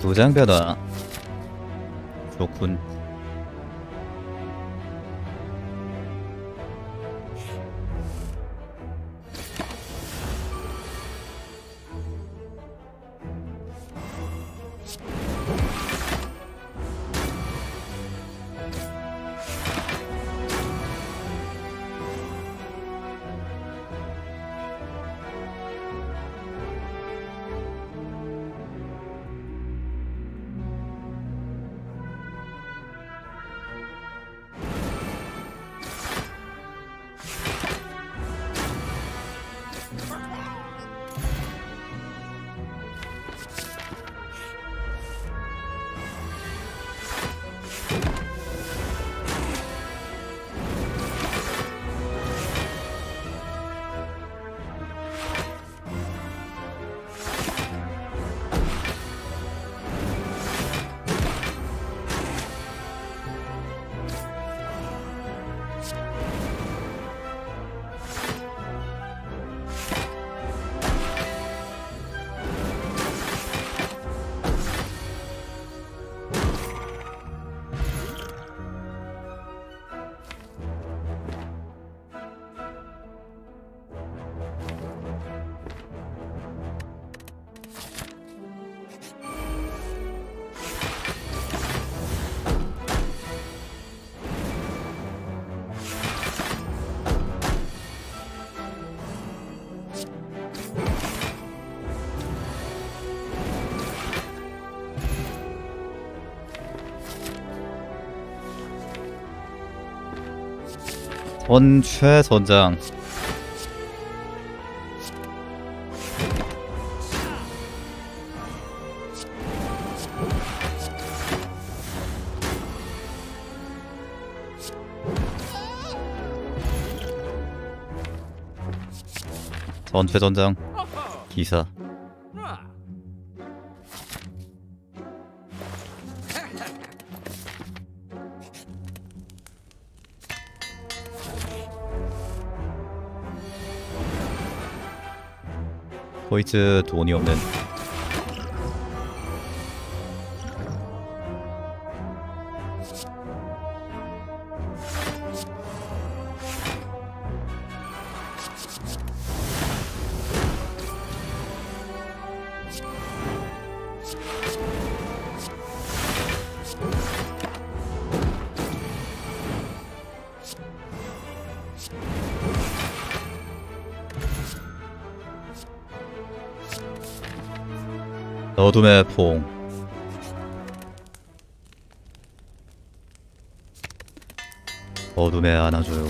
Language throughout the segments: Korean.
도장 변화. 좋군. 최선장. 최선장 기사. 호이츠 돈이 없는. 어둠의 포옹. 어둠에 안아줘요.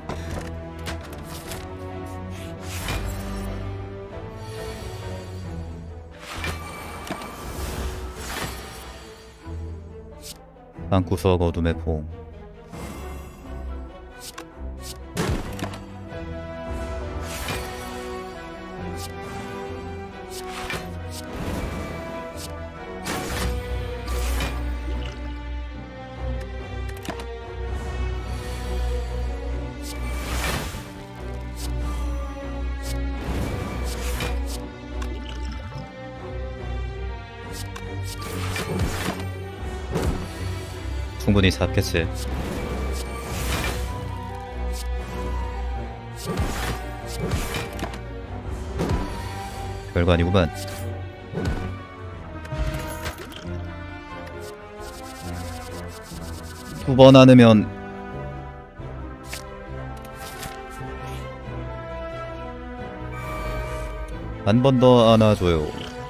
방구석 어둠의 포옹. 충분히 잡겠지. 별거 아니구만. 두 번 안으면 한 번 더 안아줘요.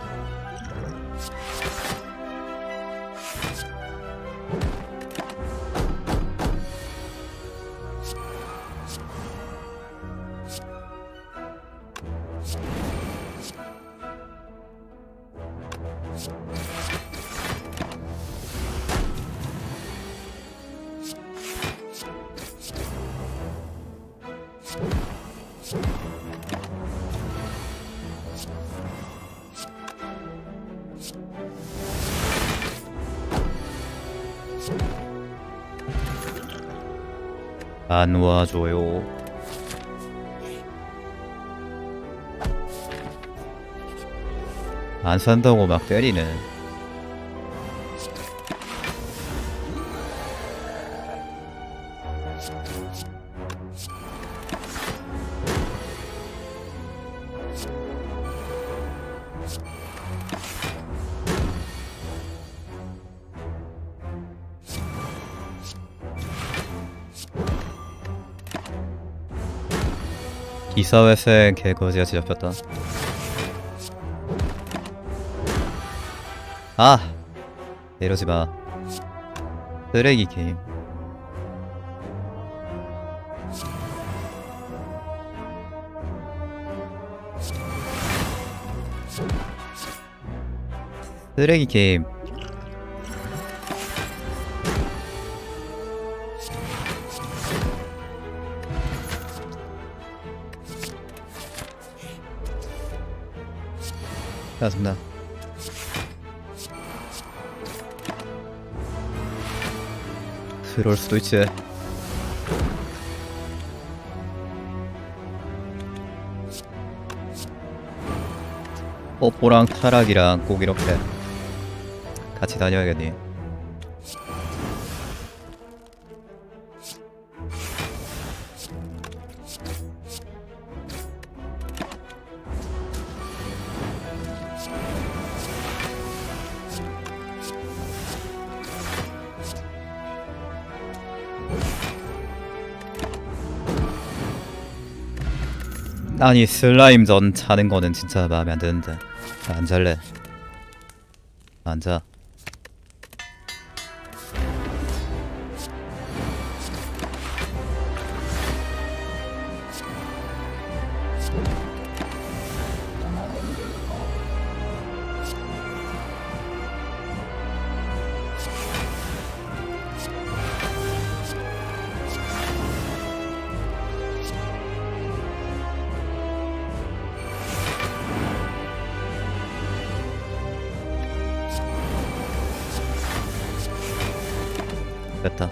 안 와줘요. 안 산다고 막 때리네. 기사회생 개거지같이 잡혔다. 아! 이러지마. 쓰레기 게임. 쓰레기 게임. 짜증나. 그럴 수도 있지. 뽀뽀랑 타락이랑 꼭 이렇게 같이 다녀야겠니? 아니 슬라임전 자는 거는 진짜 마음에 안 드는데. 안 잘래. 안 자. 됐다.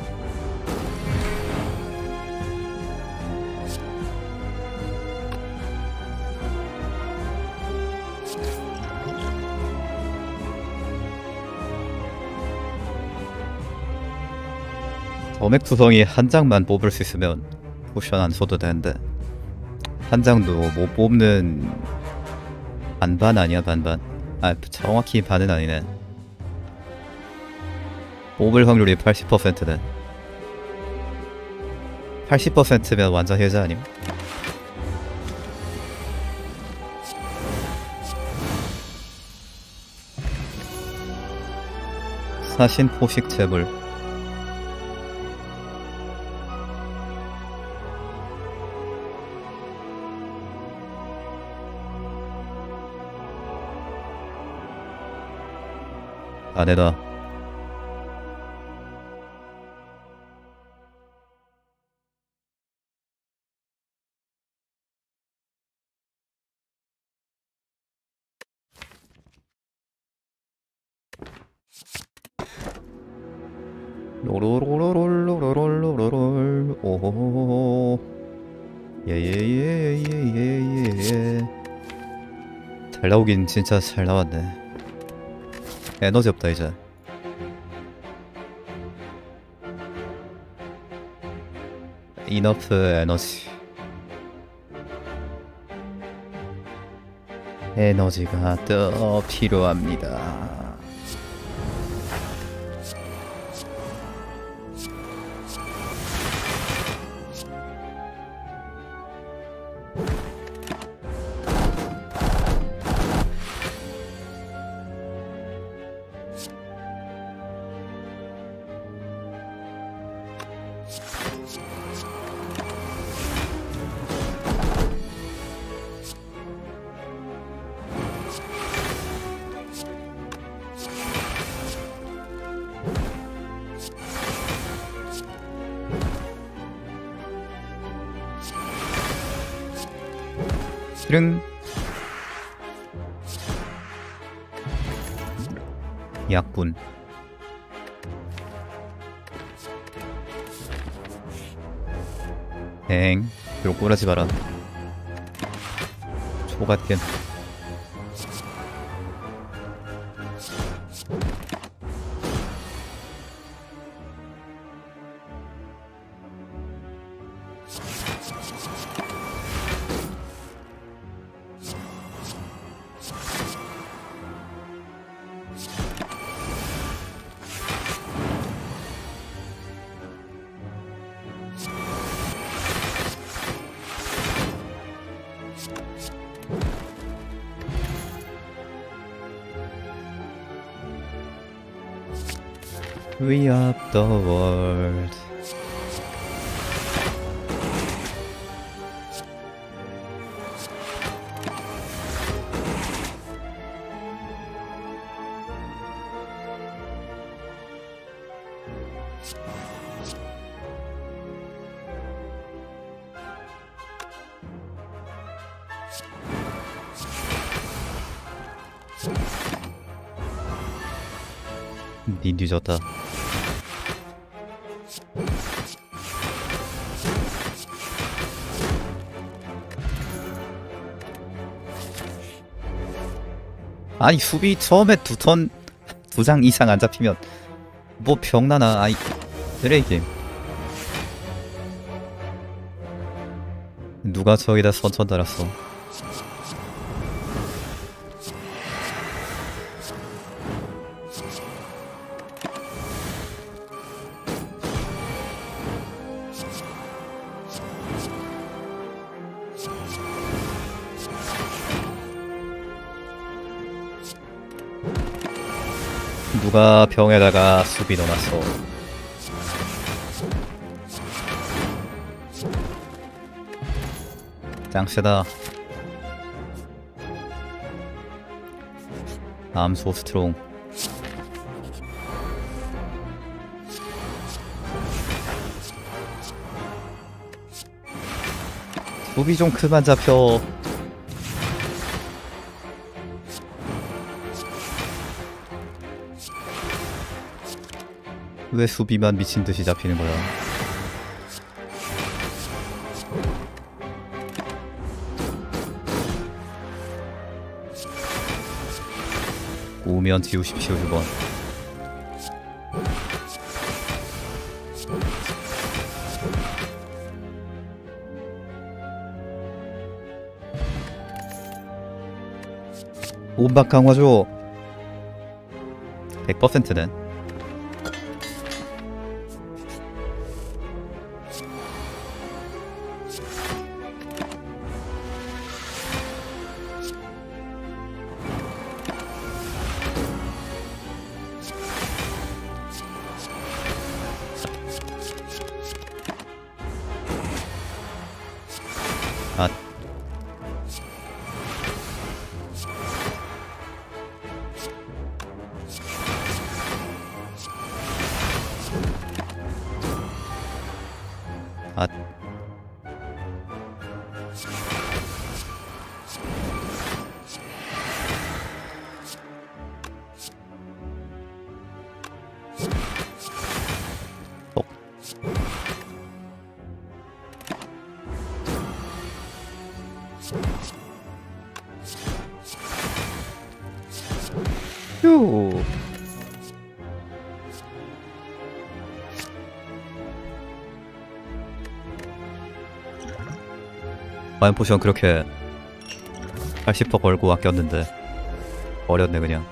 점액 투성이 한 장만 뽑을 수 있으면 포션 안 써도 되는데 한 장도 못 뽑는. 반반 아니야 반반. 아 정확히 반은 아니네. 뽑을 확률이 80%네. 80%면 완전 해자 아님? 사신 포식 재물. 안에다. 로로로로로로로로로롤. 오호호호호. 예예예예예예. 잘 나오긴 진짜 잘 나왔네. 에너지 없다 이제. 이너프 에너지. 에너지가 더 필요합니다. 릉. 약분. 엥. 이거 꼬라지 마라. 초갓겐. We up the world. 니 늦었다. 아니 수비 처음에 두 장 이상 안 잡히면 뭐 병나나. 아이 쓰레기 게임. 누가 저기다 선천 달았어. 누가 병에다가 수비 넣어놨어. 짱세다. 암소 스트롱. 수비 좀 그만 잡혀. 왜 수비만 미친듯이 잡히는 거야. 오면 지우십시오 6번. 온박 강화조 100%는 휴. 과연 포션 그렇게 80% 걸고 아꼈는데 버렸네 그냥.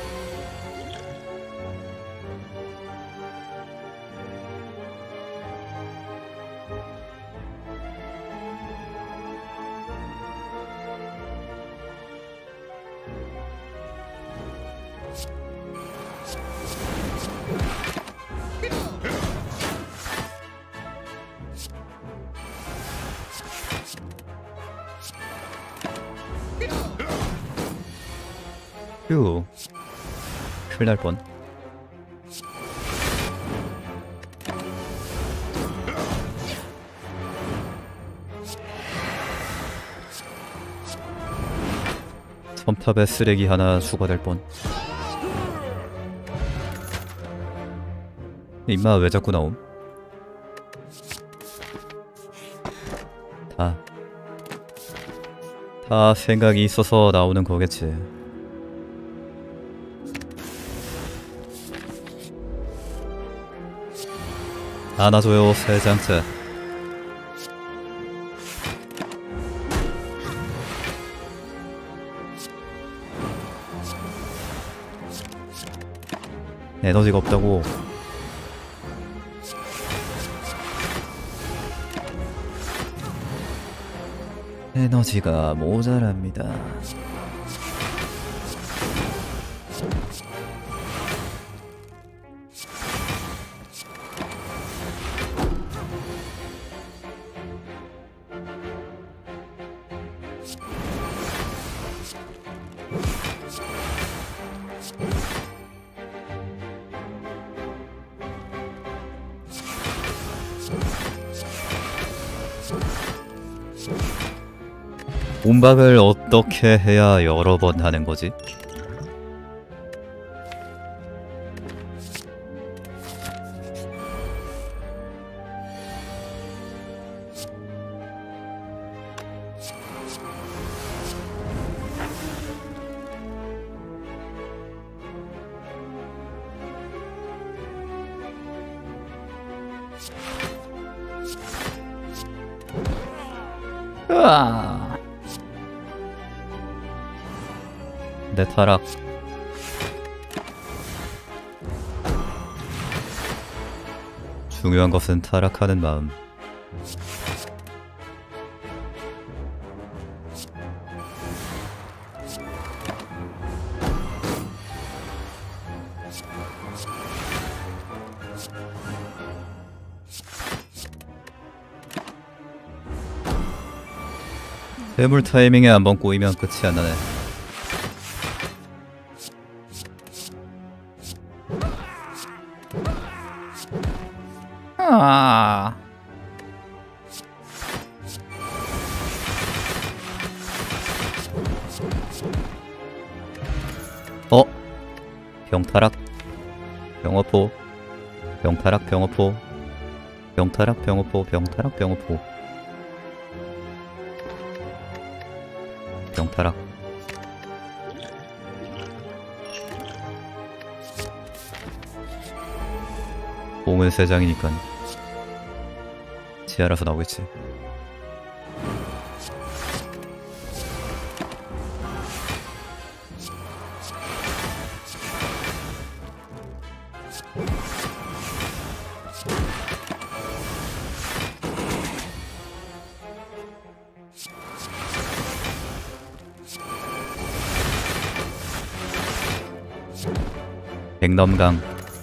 휴. 큰일 날 뻔. 섬탑에 쓰레기 하나 추가될 뻔. 임마 왜 자꾸 나옴? 다 생각이 있어서 나오는 거겠지. 안아줘요 세 장째. 에너지가 없다고. 에너지가 모자랍니다. 몸박을 어떻게 해야 여러 번 하는 거지? 으아! 내 타락. 중요한 것은 타락하는 마음. 괴물 타이밍에 한번 꼬이면 끝이 안 나네. 아. 병타락, 병어포, 병타락, 병어포, 병타락, 병어포, 병타락, 병어포, 병타락. 공은 3장이니까 지 알아서 나오겠지. 백넘강.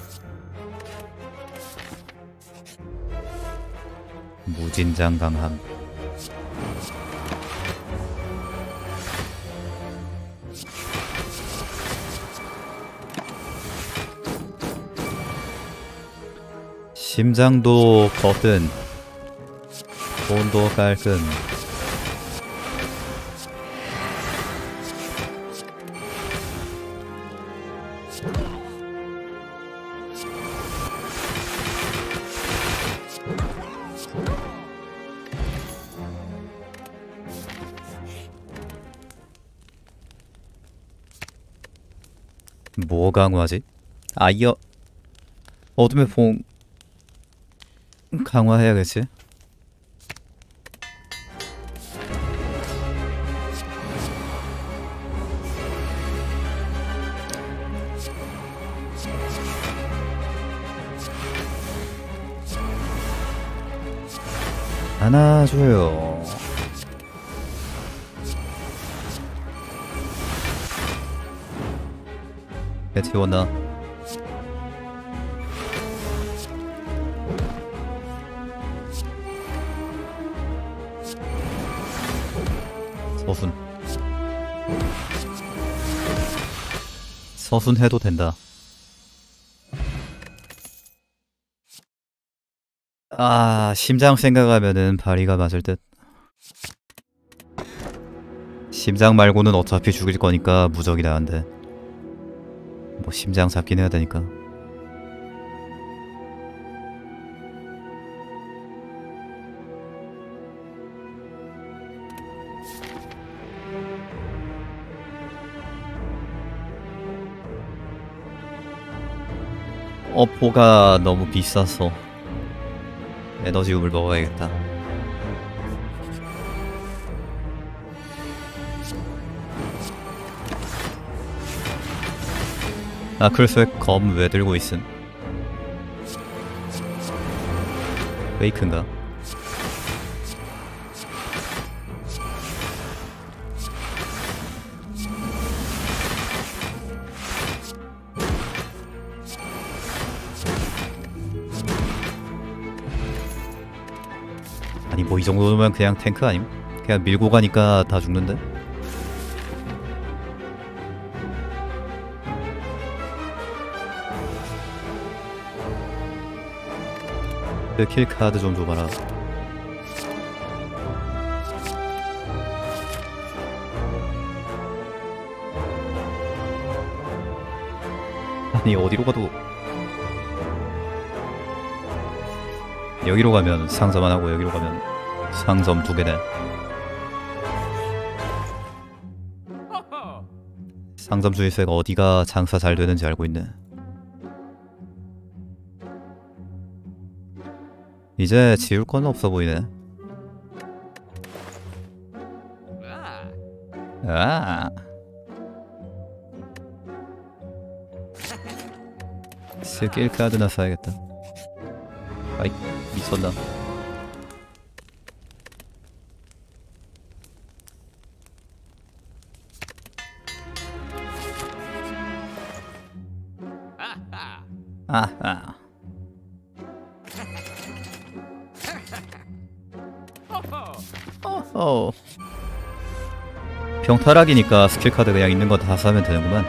무진장 강함. 심장도 거든 손도 깔끔. 뭐 강화하지? 아이어 어둠의 봉 강화해야겠지? 안아줘요. 배치원나 서순. 서순 해도 된다. 아, 심장 생각하면은 발이가 맞을 듯. 심장 말고는 어차피 죽일 거니까 무적이 나은데 뭐 심장 잡긴 해야 되니까. 어포가 너무 비싸서 에너지움을 먹어야겠다. 아클스의 검 왜 들고 있음? 페이크인가? 아니 뭐 이 정도면 그냥 탱크 아님? 그냥 밀고 가니까 다 죽는데? 그 킬카드 좀 줘봐라. 아니 어디로 가도 여기로 가면 상점 안 하고 여기로 가면 상점 2개네. 상점 주의세가 어디가 장사 잘 되는지 알고 있네. 이제 지울 건 없어 보이네. 아, 스킬 카드나 사야겠다. 아이 미쳤나. 아하. 어허. 병타락이니까 스킬 카드 그냥 있는 거 다 사면 되는구만.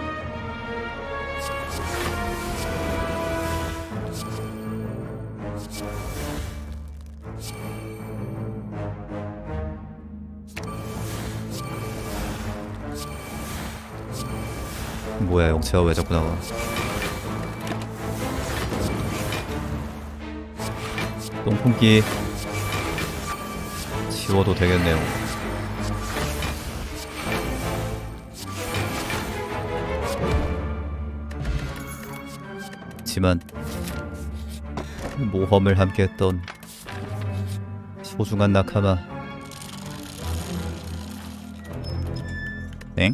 뭐야 영체가 왜 자꾸 나와. 똥풍기 지워도 되겠네요. 하지만 모험을 함께했던 소중한 나카마. 엥?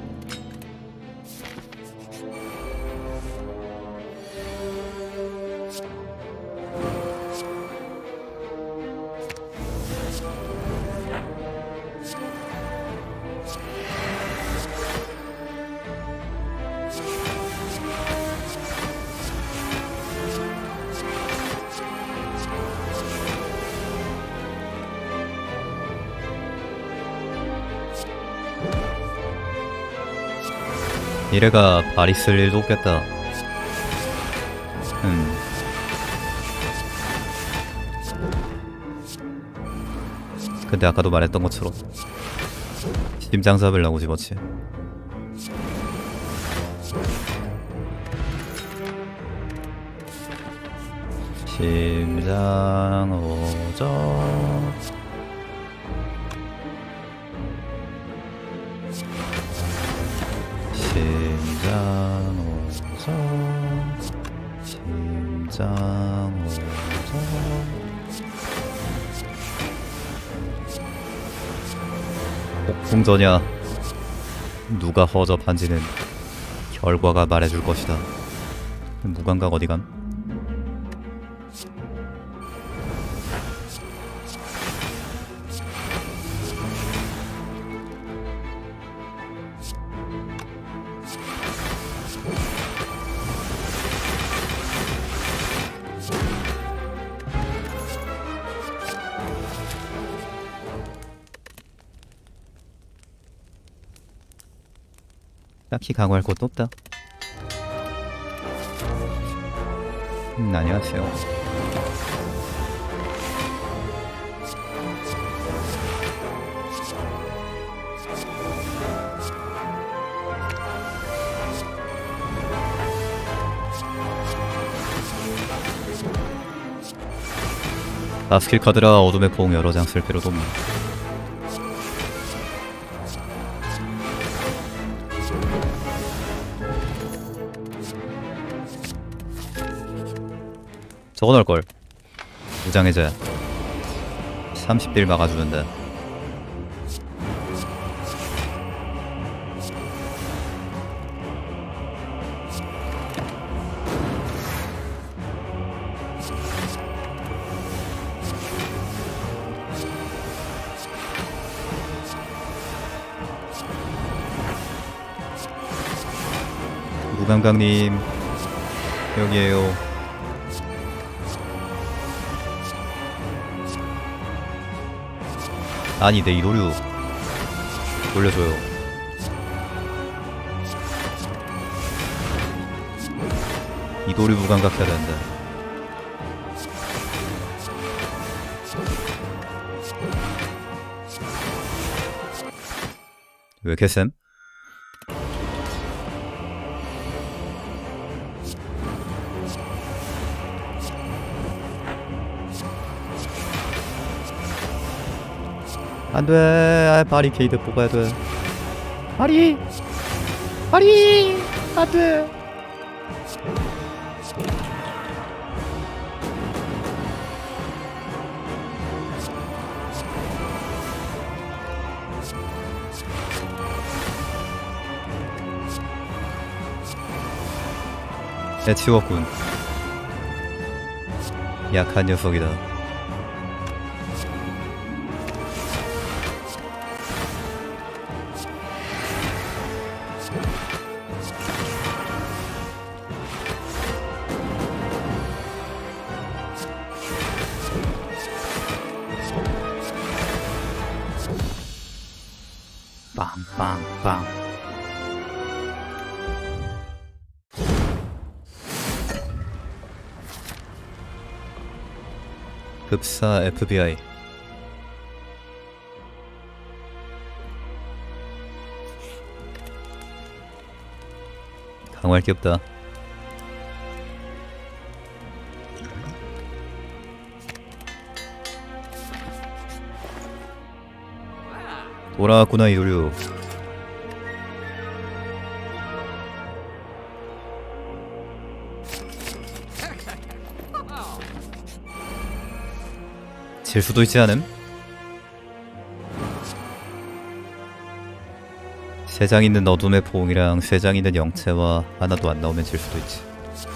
이래가 발 있을 일도 없겠다. 근데 아까도 말했던 것처럼 심장 잡으려고 집었지. 심장 오죠. 심장 오죠. 심장 오죠. 폭풍전야. 누가 허접한지는 결과가 말해줄 것이다. 무감각 어디감? 딱히 강화할 것도 없다. 안녕하세요. 스킬 카드라 어둠의 포옹 여러 장 쓸 필요도 없네. 저거 넣을걸. 무장해제 30딜 막아주는데. 무감각님 여기에요. 아니 내 이도류 돌려줘요. 이도류 무감각 해야 되는데. 왜 개쌤? 안돼. 아, 바리케이드 뽑아야 돼. 바리 안돼. 해치웠군. 약한 녀석이다. 빵빵빵. 급사 FBI. 강화할 게 없다. 돌아왔구나 이도류. 질 수도 있지 않음? 세 장 있는 어둠의 포옹이랑 세 장 있는 영체와 하나도 안 나오면 질 수도 있지.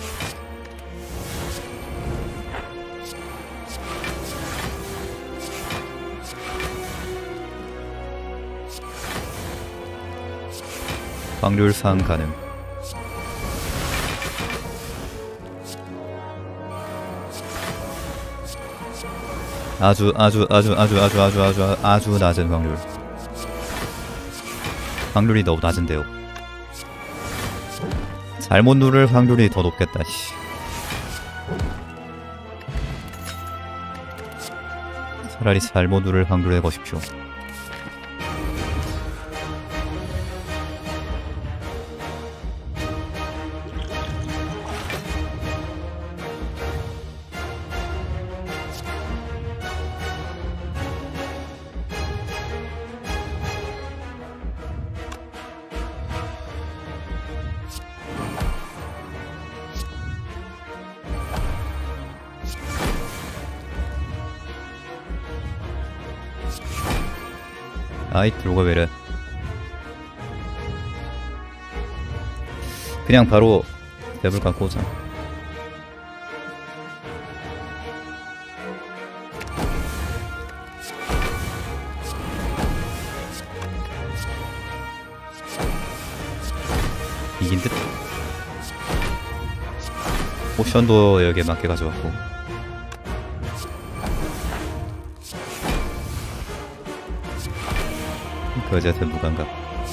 확률상 가능. 아주 낮은 확률. 확률이 너무 낮은데요. 잘못 누를 확률이 더 높겠다. 씨. 차라리 잘못 누를 확률을 거십시오. 아이 들어가 왜래. 그냥 바로 랩을 갖고 오자. 이긴 듯. 포션도 여기에 맞게 가져왔고. 거제한테 무감각.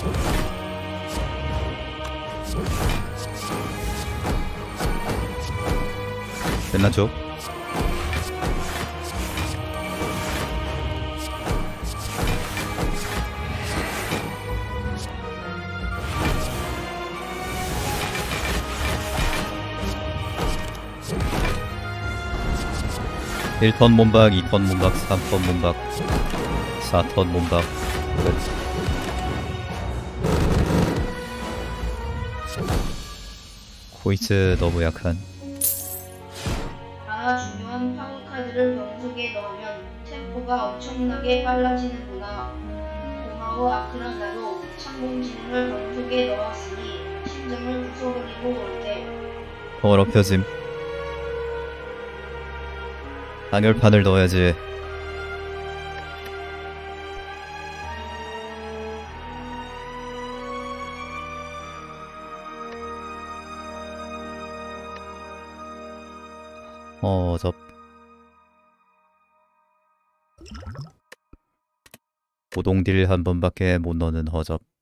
끝났죠? (1턴) 몸박, 2턴 몸박, 3턴 몸박, 4턴 몸박. 끝. 코이츠 너무 약한. 아, 중요한 파워 카드를 병속에 넣으면 템포가 엄청나게 빨라지는구나. 고마워 아크랑. 나도 창공지능을 병속에 넣었으니 심장을 부숴버리고 올게. 더럽혀짐. 단열판을 넣어야지. 허접. 고동딜 한 번밖에 못 넣는 허접.